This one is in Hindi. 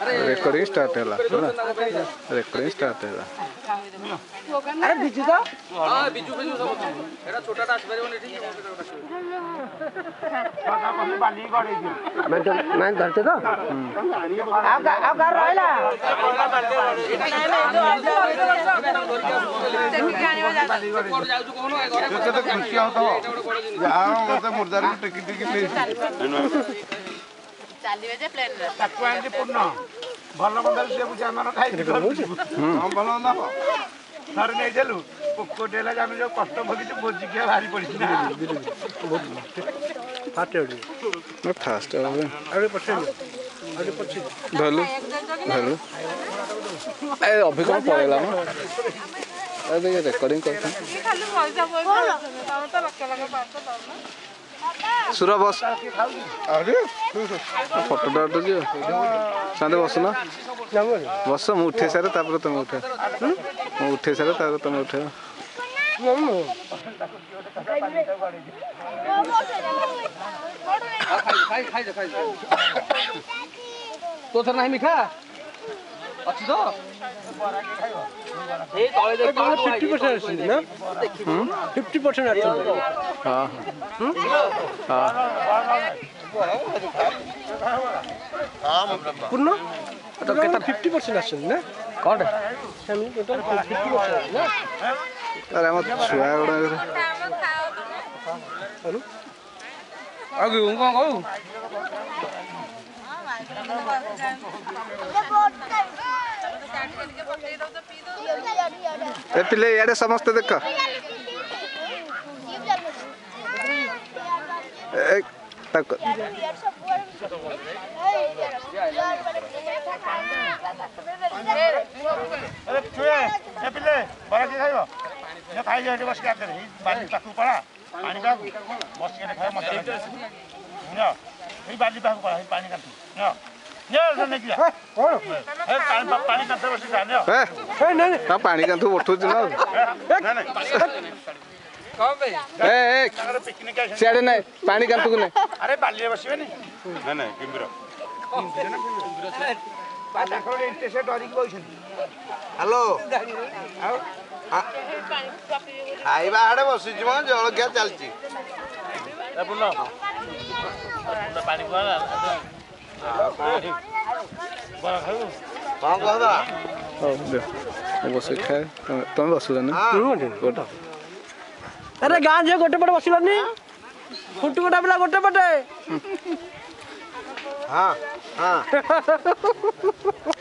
रेकॉर्डिंग स्टार्ट है रेकॉर्डिंग स्टार्ट है अरे बिजू तो हां बिजू बिजू सब एटा छोटा टास परबो नेठी कमी बाली गड़े दियो मैं धरते तो आप घर रहला कोड जाउ कोन घरे तो खुशी होतो जा मते मुर्दार टिकट चालीबे जे प्लेन रे ताकू आंदी पूर्ण भल मंदर से बुझा मन खाइ हम भलो ना सर नहीं देलु कोटेला जानु जो कष्ट भगी जो बोजी के भारी पड़ी ना फाटे उडी मैं फास्ट है अरे पछे धलु धलु ए अभी कौन पड़ेला ना अरे ये रिकॉर्डिंग करते ये खाली पैसा पैसा तब तो लक्ष लगे पास तो ना सुरा बस अरे फोटो डाल दो सादे बस ना बस मु उठे सारे तापर तुम उठे मु उठे सारे तापर तुम उठे खाइ तो थर नाही मिठा अछि तो ए तळे देख 50% आछि ना 50% आछि हां हां पूर्ण तो केता 50% आछि ना कोड सेमी टोटल 50% ना अरे हम छुआ गुडा हेलो आगे उन कोन कहू ए पिले याडे समस्त देख ए तक अरे छुए ए पिले बड़ा के खाइबो ये खाइ जे बस के करे बाली पाखु पड़ा पानी का बस के खाइ मत न ए बाली पाखु पड़ा पानी का न ये नहीं किया कौन ए पानी का बस जाने ए नहीं का पानी का तू उठू ना नहीं कौन बे ए पिकनिक सियाडे नहीं पानी का तू नहीं अरे बाली बसिबे नहीं नहीं किम्बिरो पाखोडे इंटेसे डरी के बइछन हेलो खाइबा आड़े बसी म जलखिया चलची ए पुन्ना पानी कोला बड़ा खाऊ कौन कहदा बस खाए तुम बसु ना गोटा अरे गां जे गोटे पटे बसिलनी फुटु गोटा पिला गोटे पटे हां हां